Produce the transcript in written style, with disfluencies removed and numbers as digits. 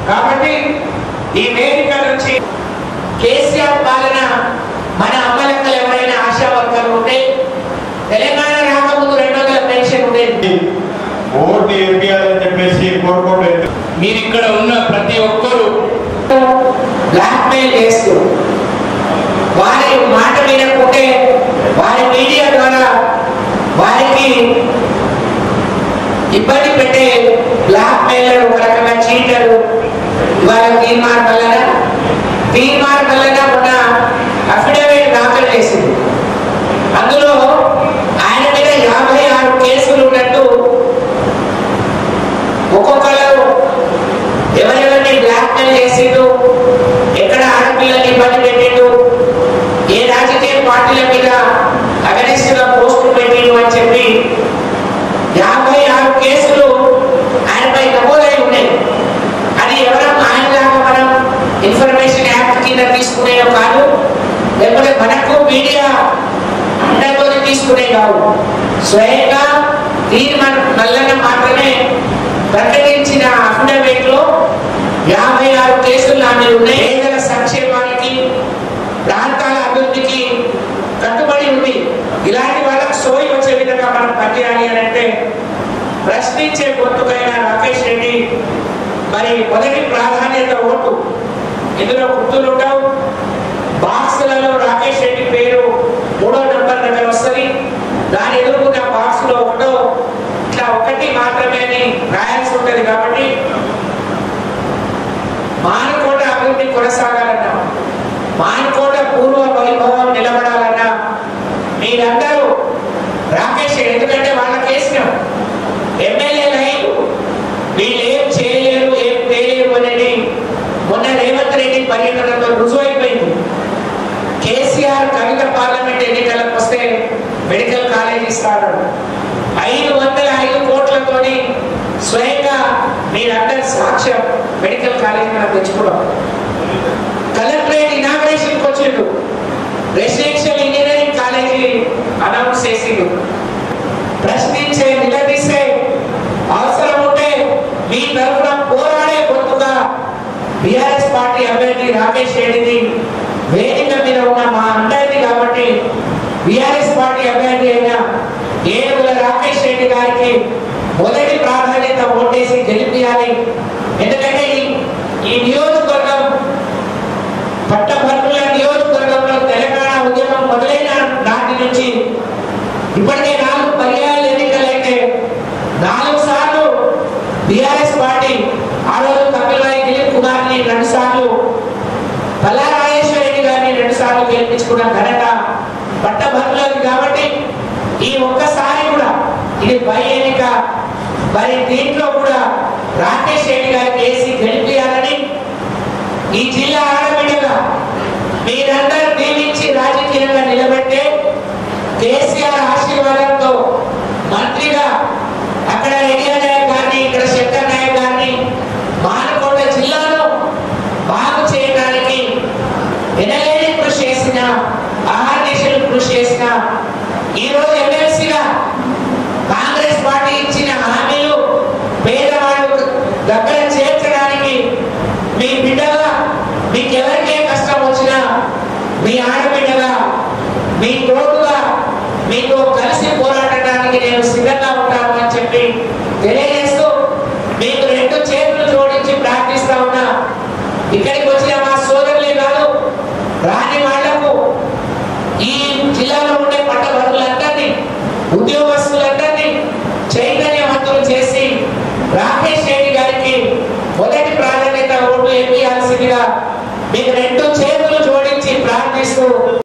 కాబట్టి ఈ వేదిక నుంచి కేసీఆర్ పాలన మన అమ్మలక్కలు ఎవరైనా ఆశా వర్గాలు ఉంటే తెలంగాణ రాకముందు 200 పెన్షన్ ఉండేది. ఓటు ఎరియాలని చెప్పేసి కోరుకోవట్లేదు. మీరు ఇక్కడ ఉన్న ప్రతి ఒక్కరు బ్లాక్ మెయిల్ చేస్తూ వారి మాట వినకుంటే వారి మీడియా ద్వారా వారికి ఇబ్బంది పెట్టే బ్లాక్ మెయిలర్, ఒక రకంగా చీటరు. ఇవాళ తీర్మానం వలన ఉన్న అఫిడవిట్ దాఖలు చేసింది. అందులో ఆయన మీద 56 కేసులు ఉన్నట్టు, ఒక్కొక్కరు ఎవరెవరిని బ్లాక్ మెయిల్ చేసిండు, ఎక్కడ ఆడపిల్లల్ని ఇబ్బంది పెట్టిండు, ఏ రాజకీయ పార్టీల మీద అగనిస్ట్ గా పోస్టులు పెట్టిండు అని చెప్పి 56 కేసులు ఆయనపై నమోదై ఉన్నాయి. అది ఎవరన్నా ఆయనలాగా మనం ఇన్ఫర్మేషన్ యాక్ట్ కింద తీసుకునేదో కాదు, లేకపోతే మనకు మీడియా అండతో తీసుకునే కాదు. స్వయంగా తీర్మానం మల్లన్న మాత్రమే ప్రకటించిన అఫిడవిట్ లో 56 కేసులు నా మీద ఉన్నాయి. పేదల సంక్షేమానికి, ప్రాంతాల అభివృద్ధికి కట్టుబడి ఉంది. ఇలాంటి వాళ్ళకి సోయి వచ్చే విధంగా మనం పనిచేయాలి అని అంటే ప్రశ్నించే గొంతుకైన రాకేష్ రెడ్డి మరి మొదటి ప్రాధాన్యత ఓటు. ఇందులో గుర్తులు ఉండవు. బాక్సులలో రాకేష్ రెడ్డి పేరు 3వ నంబర్ దగ్గర వస్తుంది. దాని ఎదుర్కొన్న బాక్స్ లో ఒకటో ఇట్లా ఒకటి మాత్రమే అని రాయాల్సి ఉంటుంది. కాబట్టి మానుకోట అభివృద్ధి కొనసాగాలన్నా, మానుకోట పూర్వ వైభవం నిలబడాలన్నా మీరందరూ రాకేష్, ఎందుకంటే వాళ్ళకి వేసినాం ఎమ్మెల్యే లైన్, వీళ్ళు ఏం చేయలేరు, ఏం తేలేరు అనేది మొన్న రేవంత్ రెడ్డి పర్యటనలో రుజువైపోయింది. కేసీఆర్ కవిత పార్లమెంట్ ఎన్నికలకు వస్తే మెడికల్ కాలేజ్ ఇస్తాడు. 505 కోట్లతోని స్వయంగా మీరందరి సాక్ష్యం మెడికల్ కాలేజ్ మనం తెచ్చుకున్నాం. కలెక్టరేట్ ఇనాగ్రేషన్ వచ్చిండు, రెసిడెన్షియల్ ఇంజనీరింగ్ కాలేజీ అనౌన్స్ చేసిండు. ప్రశ్నించే, నిలదీసే అవసరం ఉంటే మీ తరఫున పోరాడే గొంతుగా బీఆర్ఎస్ పార్టీ అభ్యర్థి రాకేష్ రెడ్డిని వేదిక మీద ఉన్న మా అందరిది. కాబట్టి బీఆర్ఎస్ పార్టీ అభ్యర్థి అయిన ఏనుగుల రాకేష్ రెడ్డి గారికి మొదటి ప్రాధాన్యత ఓటేసి గెలిపించాలి. ఎందుకంటే ఈ నియోజకవర్గం పట్టభద్రుల నియోజకవర్గంలో తెలంగాణ ఉద్యమం మొదలైన నాటి నుంచి ఇప్పటికే 4 పర్యాయాలు ఎన్నికలైతే 4 సార్లు బీఆర్ఎస్ పార్టీ, ఆ రోజు కపిలవాయి దిలీప్ కుమార్ని 2 సార్లు, పల్లారాజేశ్వర రెడ్డి గారిని 2 సార్లు గెలిపించుకున్న ఘనత పట్టభద్రులది. కాబట్టి ఈ ఒక్కసారి కూడా ఇది పై ఎన్నిక, మరి దీంట్లో కూడా రాకేష్ రెడ్డి గారికి వేసి గెలిపించాలని ఈ జిల్లా ఆడబిడ్డగా మీరందరూ దీవించి రాజకీయంగా నిలబెట్టే కేసీఆర్ ఆశీర్వాదంతో మంత్రిగా అక్కడ రెడ్డి నాయక్ గారిని, ఇక్కడ శంకర్ నాయక్ గారిని మానకోట జిల్లాలో బాగు చేయడానికి ఎనలేని కృషి చేసిన, ఆహార్నిశలు కృషి చేసిన, ఈరోజు ఎమ్మెల్సీగా కాంగ్రెస్ పార్టీ ఇచ్చిన హామీలు పేదవాళ్ళు దగ్గర చేర్చడానికి మీ బిడ్డగా, మీకు ఎవరికే కష్టం వచ్చినా మీ ఆడబిడ్డగా, మీ తోడుగా, మీతో కలిసి పోరాడటానికి నేను సిద్ధంగా ఉంటాను అని చెప్పి తెలియజేస్తూ మీకు 2 చేతులు జోడించి ప్రార్థిస్తా ఉన్నా. ఇక్కడికి వచ్చిన మా సోదరులే కాదు, రాని వాళ్లకు ఈ జిల్లాలో ఉండే పట్టభద్రులందరినీ, ఉద్యోగస్తులందరినీ చైతన్యవంతులు చేసి రాకేష్ రెడ్డి గారికి మొదటి ప్రాధాన్యత ఓటు వేయాల్సిందిగా మీకు 2 చేతులు జోడించి ప్రార్థిస్తూ